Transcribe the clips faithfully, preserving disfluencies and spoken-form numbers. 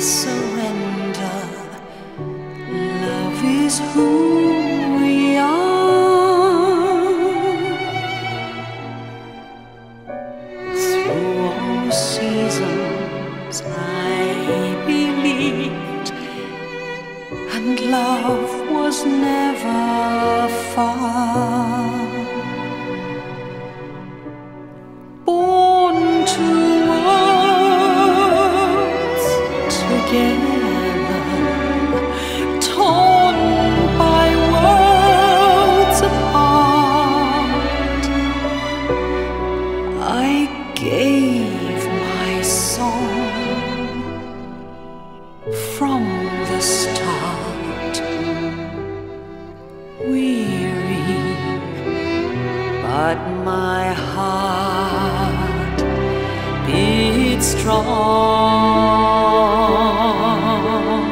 surrender. Love is who we are. Through all seasons I believed, and love was never far. Born to worlds together, torn by worlds apart, I gave my song from the start. Weary, but my heart beat strong.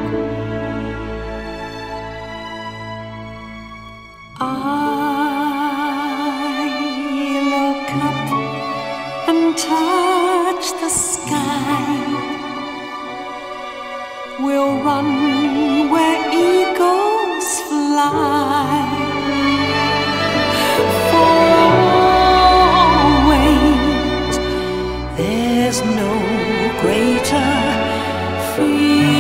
I look up and touch the sky. We'll run where eagles fly. For always, there's no greater fear.